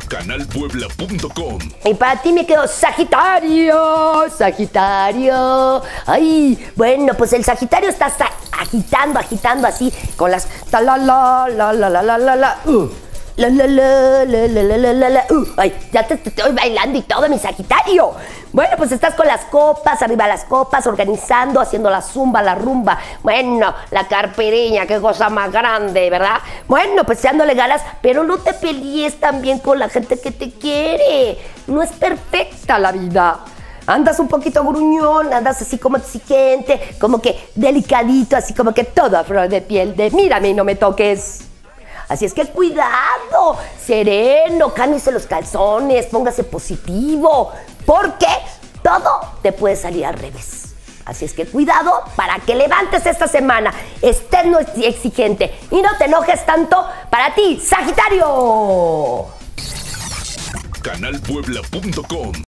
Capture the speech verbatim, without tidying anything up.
canal puebla punto com. Y para ti me quedo Sagitario, Sagitario. Ay, bueno, pues el Sagitario está sa- agitando, agitando así, con las ta la la la la la la la la uh. La la la la la la la la la uh. Ay, ya te, te estoy bailando y todo, mi Sagitario. Bueno, pues estás con las copas, arriba las copas, organizando, haciendo la zumba, la rumba. Bueno, la carperiña, qué cosa más grande, ¿verdad? Bueno, pues dándole ganas, pero no te pelees también con la gente que te quiere. No es perfecta la vida. Andas un poquito gruñón, andas así como exigente, como que delicadito, así como que todo a flor de piel, de mírame y no me toques. Así es que cuidado, sereno, cámbiese los calzones, póngase positivo, porque todo te puede salir al revés. Así es que cuidado para que levantes esta semana, estés no exigente y no te enojes tanto. Para ti, Sagitario. canal puebla punto com